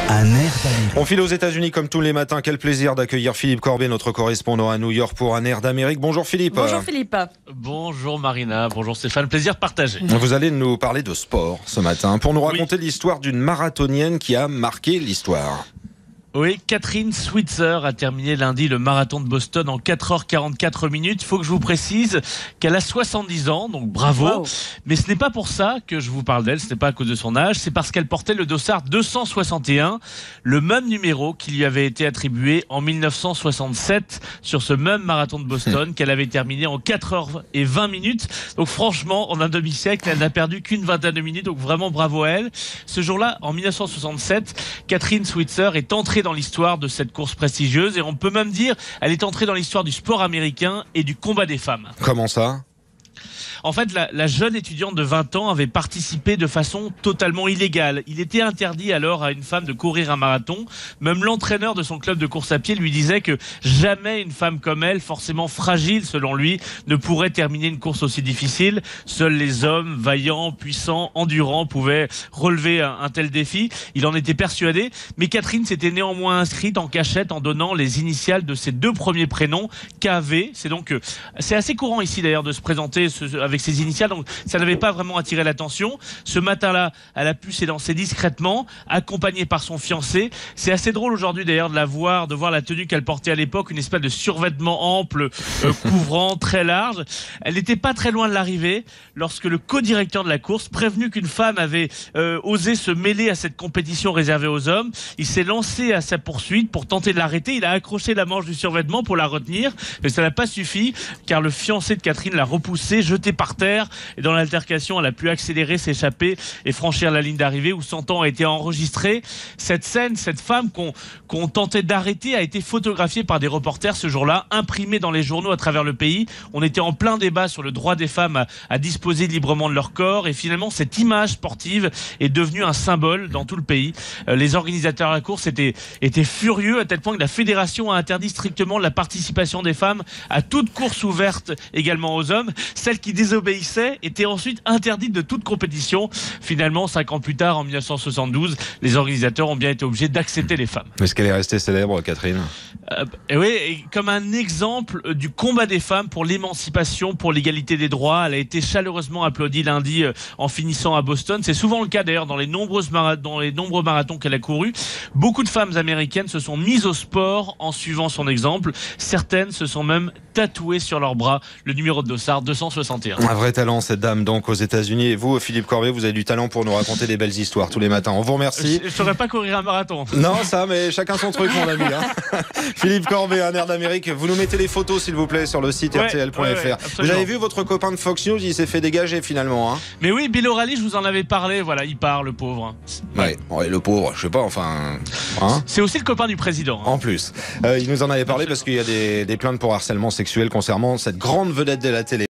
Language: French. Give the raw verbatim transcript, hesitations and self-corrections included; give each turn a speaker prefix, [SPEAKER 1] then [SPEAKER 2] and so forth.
[SPEAKER 1] Un air d'Amérique.
[SPEAKER 2] On file aux États-Unis comme tous les matins. Quel plaisir d'accueillir Philippe Corbet, notre correspondant à New York pour Un air d'Amérique. Bonjour Philippe.
[SPEAKER 3] Bonjour Philippe.
[SPEAKER 4] Bonjour Marina, bonjour Stéphane, plaisir partagé.
[SPEAKER 2] Vous allez nous parler de sport ce matin pour nous raconter
[SPEAKER 4] Oui.
[SPEAKER 2] l'histoire d'une marathonienne qui a marqué l'histoire.
[SPEAKER 4] Oui, Catherine Switzer a terminé lundi le marathon de Boston en quatre heures quarante-quatre minutes. Il faut que je vous précise qu'elle a soixante-dix ans, donc bravo.
[SPEAKER 3] Wow.
[SPEAKER 4] Mais ce n'est pas pour ça que je vous parle d'elle, ce n'est pas à cause de son âge, c'est parce qu'elle portait le dossard deux cent soixante et un, le même numéro qui lui avait été attribué en mille neuf cent soixante-sept sur ce même marathon de Boston qu'elle avait terminé en quatre heures vingt minutes. Donc franchement, en un demi-siècle, elle n'a perdu qu'une vingtaine de minutes, donc vraiment bravo à elle. Ce jour-là, en mille neuf cent soixante-sept, Catherine Switzer est entrée dans l'histoire de cette course prestigieuse et on peut même dire elle est entrée dans l'histoire du sport américain et du combat des femmes.
[SPEAKER 2] Comment ça ?
[SPEAKER 4] En fait, la, la jeune étudiante de vingt ans avait participé de façon totalement illégale. Il était interdit alors à une femme de courir un marathon. Même l'entraîneur de son club de course à pied lui disait que jamais une femme comme elle, forcément fragile selon lui, ne pourrait terminer une course aussi difficile. Seuls les hommes vaillants, puissants, endurants pouvaient relever un, un tel défi. Il en était persuadé. Mais Catherine s'était néanmoins inscrite en cachette en donnant les initiales de ses deux premiers prénoms, K V. C'est donc, euh, c'est assez courant ici d'ailleurs de se présenter ce, avec ses initiales, donc ça n'avait pas vraiment attiré l'attention. Ce matin-là, elle a pu s'élancer discrètement, accompagnée par son fiancé. C'est assez drôle aujourd'hui d'ailleurs de la voir, de voir la tenue qu'elle portait à l'époque, une espèce de survêtement ample, euh, couvrant, très large. Elle n'était pas très loin de l'arrivée lorsque le co-directeur de la course, prévenu qu'une femme avait euh, osé se mêler à cette compétition réservée aux hommes, il s'est lancé à sa poursuite pour tenter de l'arrêter. Il a accroché la manche du survêtement pour la retenir, mais ça n'a pas suffi car le fiancé de Catherine l'a repoussé, jeté par terre, et dans l'altercation elle a pu accélérer, s'échapper et franchir la ligne d'arrivée où son temps a été enregistré. Cette scène, cette femme qu'on qu'on tentait d'arrêter a été photographiée par des reporters ce jour-là, imprimée dans les journaux à travers le pays. On était en plein débat sur le droit des femmes à, à disposer librement de leur corps et finalement cette image sportive est devenue un symbole dans tout le pays. Euh, les organisateurs de la course étaient, étaient furieux à tel point que la fédération a interdit strictement la participation des femmes à toute course ouverte également aux hommes. Celles qui désobéissaient étaient ensuite interdites de toute compétition. Finalement, cinq ans plus tard, en mille neuf cent soixante-douze, les organisateurs ont bien été obligés d'accepter les femmes.
[SPEAKER 2] Est-ce qu'elle est restée célèbre, Catherine ?
[SPEAKER 4] Euh, et oui, et comme un exemple du combat des femmes pour l'émancipation, pour l'égalité des droits, elle a été chaleureusement applaudie lundi euh, en finissant à Boston. C'est souvent le cas d'ailleurs dans les nombreuses mara- dans les nombreux marathons qu'elle a courus. Beaucoup de femmes américaines se sont mises au sport en suivant son exemple. Certaines se sont même tatouées sur leurs bras le numéro de dossard deux cent soixante et un.
[SPEAKER 2] Un vrai talent, cette dame, donc, aux États-Unis. Et vous, Philippe Corbet, vous avez du talent pour nous raconter des belles histoires tous les matins. On vous remercie.
[SPEAKER 4] Je ne saurais pas courir un marathon.
[SPEAKER 2] Non, ça, mais chacun son truc, mon ami. Hein. Philippe Corbet, Un air d'Amérique. Vous nous mettez les photos, s'il vous plaît, sur le site
[SPEAKER 4] Ouais,
[SPEAKER 2] R T L point F R.
[SPEAKER 4] ouais, ouais,
[SPEAKER 2] vous avez vu votre copain de Fox News, il s'est fait dégager finalement. Hein.
[SPEAKER 4] Mais oui, Bill O'Reilly, je vous en avais parlé. Voilà, il part, le pauvre.
[SPEAKER 2] Ouais. Ouais, le pauvre, je sais pas, enfin. Hein.
[SPEAKER 4] C'est aussi le copain du président. Hein.
[SPEAKER 2] En plus, euh, il nous en avait parlé parce qu'il y a des, des plaintes pour harcèlement sexuel concernant cette grande vedette de la télé.